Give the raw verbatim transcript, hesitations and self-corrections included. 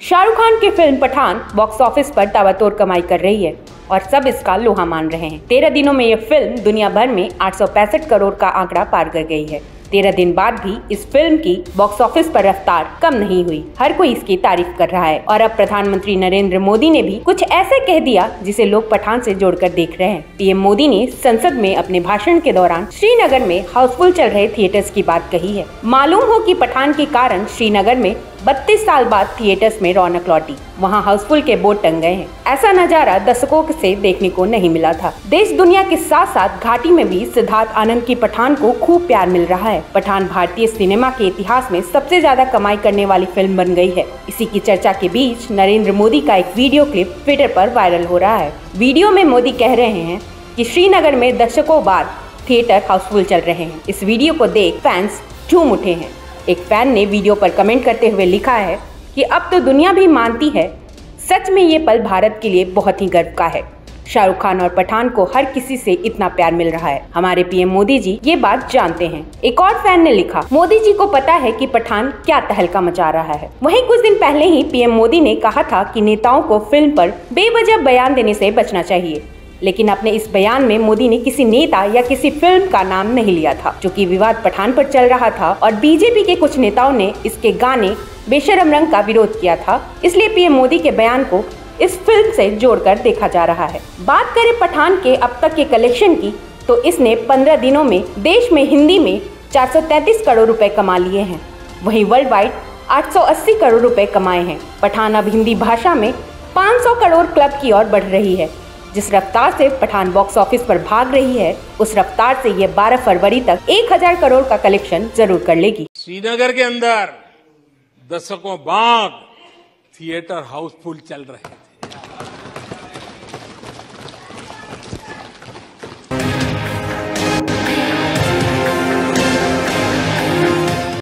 शाहरुख खान की film Pathan box office पर ताबड़तोड़ कमाई कर रही है और सब इसका लोहा मान रहे हैं। तेरह दिनों में यह फिल्म दुनिया भर में आठ सौ पैंसठ करोड़ का आंकड़ा पार कर गई है। तेरह दिन बाद भी इस फिल्म की बॉक्स ऑफिस पर रफ्तार कम नहीं हुई। हर कोई इसकी तारीफ कर रहा है और अब प्रधानमंत्री नरेंद्र मोदी ने भी कुछ ऐसे कह दिया जिसे लोग पठान से जोड़कर देख रहे हैं। पीएम मोदी ने संसद में अपने भाषण के दौरान श्रीनगर में हाउसफुल चल रहे थिएटर्स की बात कही है। मालूम हो कि पठान के कारण श्रीनगर में बत्तीस साल बाद थिएटर्स में रौनक लौटी। वहां हाउसफुल के बोर्ड टंग गए हैं। ऐसा नजारा दशकों से देखने को नहीं मिला था। देश दुनिया के साथ साथ घाटी में भी सिद्धार्थ आनंद की पठान को खूब प्यार मिल रहा है। पठान भारतीय सिनेमा के इतिहास में सबसे ज्यादा कमाई करने वाली फिल्म बन गई है। इसी की चर्चा के बीच नरेंद्र मोदी का एक वीडियो क्लिप ट्विटर पर वायरल हो रहा है। वीडियो में मोदी कह रहे हैं कि श्रीनगर में दशकों बाद थिएटर हाउसफुल चल रहे हैं। इस वीडियो को देख फैंस झूम उठे हैं। एक फैन ने वीडियो पर कमेंट करते हुए लिखा है कि अब तो दुनिया भी मानती है, सच में ये पल भारत के लिए बहुत ही गर्व का है। शाहरुख खान और पठान को हर किसी से इतना प्यार मिल रहा है। हमारे पीएम मोदी जी ये बात जानते हैं। एक और फैन ने लिखा, मोदी जी को पता है कि पठान क्या तहलका मचा रहा है। वहीं कुछ दिन पहले ही पीएम मोदी ने कहा था कि नेताओं को फिल्म पर बेवजह बयान देने से बचना चाहिए, लेकिन अपने इस बयान में मोदी ने किसी नेता या किसी फिल्म का नाम नहीं लिया था। चूंकि विवाद पठान पर चल रहा था और बीजेपी के कुछ नेताओं ने इसके गाने बेशरम रंग का विरोध किया था, इसलिए पीएम मोदी के बयान को इस फिल्म से जोड़कर देखा जा रहा है। बात करें पठान के अब तक के कलेक्शन की, तो इसने पंद्रह दिनों में देश में हिंदी में चार सौ तैंतीस करोड़ रुपए कमा लिए हैं। वहीं वर्ल्ड वाइड आठ सौ अस्सी करोड़ रुपए कमाए हैं। पठान अब हिंदी भाषा में पाँच सौ करोड़ क्लब की ओर बढ़ रही है। जिस रफ्तार से पठान बॉक्स ऑफिस पर भाग रही है, उस रफ्तार से ये बारह फरवरी तक एक हजार करोड़ का कलेक्शन जरूर कर लेगी। श्रीनगर के अंदर दशकों बाद थिएटर हाउसफुल चल रहे थे।